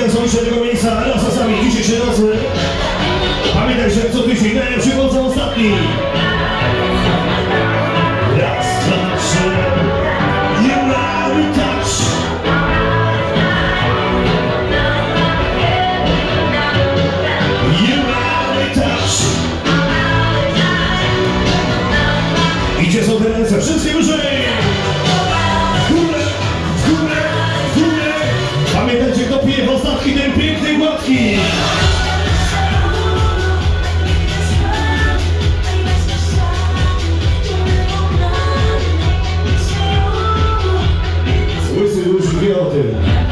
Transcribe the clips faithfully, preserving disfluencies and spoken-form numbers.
symboliczne tego miejsca razem dzisiejszej nocy. Pamiętaj, że co tydzień najlepszy chodzą ostatni. Raz, dwa, trzy. You love touch. You love touch. Idzie są te ręce, wszystkie wyżej. W górę, w górę, w górę. Pamiętajcie, kto pije w ostatni ten piękny gładki. Łysy już wie o tym.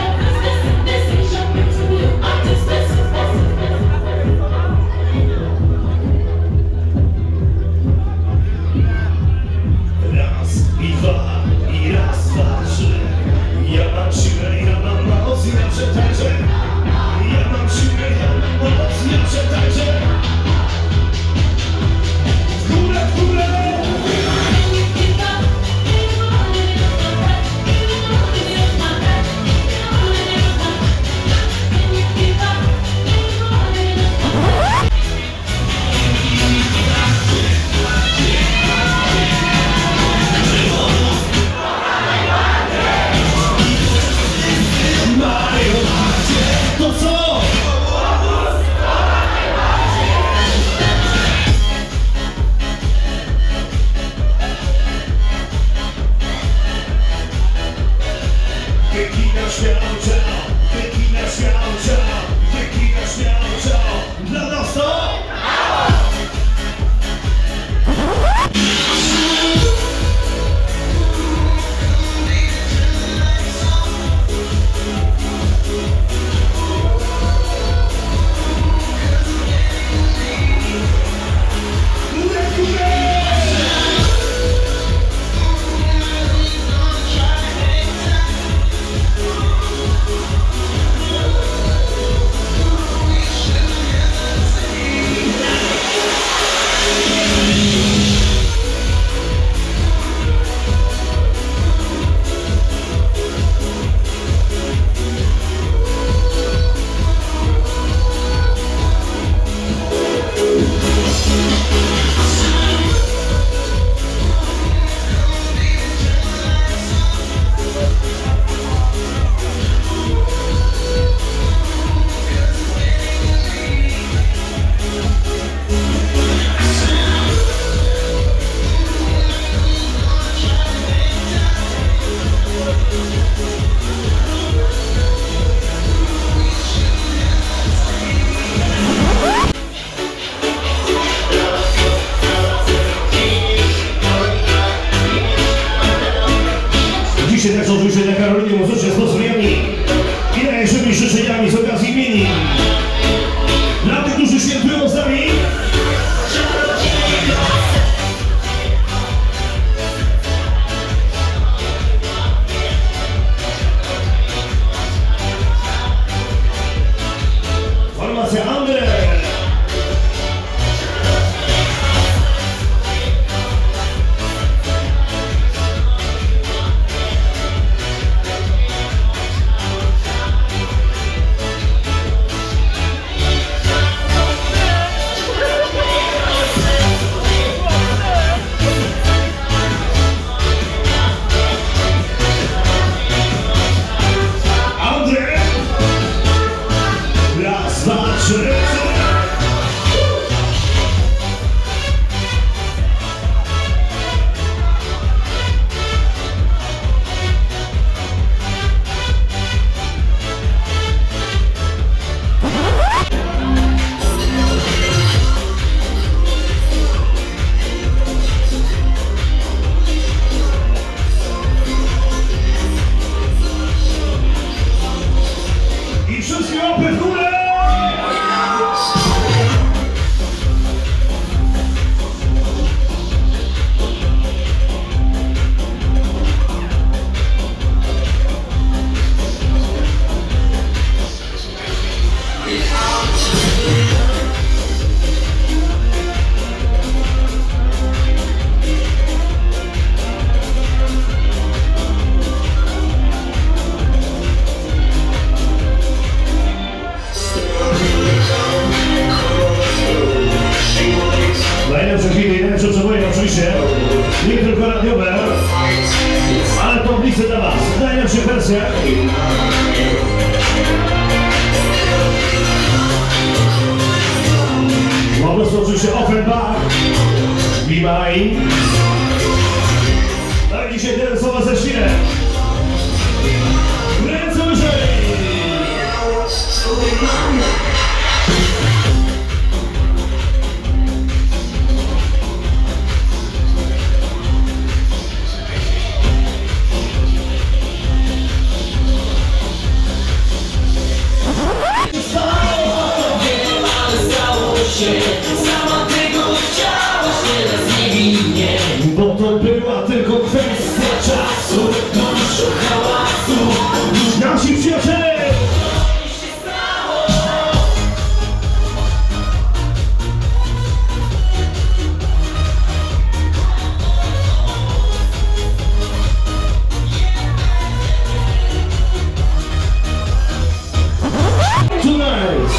Raz i dwa, i raz, dwa, trzy. Ja mam siłę, ja mam moc, ja przetańczę. Ja mam siłę, ja mam moc, ja przetańczę. W górę, w górę! To co? Wyginasz miał ciao, wyginasz miał ciao, wyginasz miał ciao. Dla nas to? miejsce dla was. W najlepszych wersjach. Po prostu oczywiście Offenbach. Be mine. Tak, dzisiaj tyle słowa ze świrem. Ręce wyżej. Sama tego chciałaś, teraz niewinnie. Bo to była tylko kwestia czasu. Dużo hałasu, Nasi przyjaciele! coś się stało. Tonight!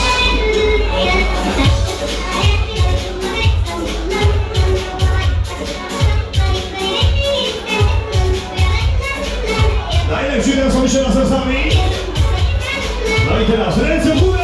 Najlepszy teraz są jeszcze razem z nami. No i teraz ręce w górę!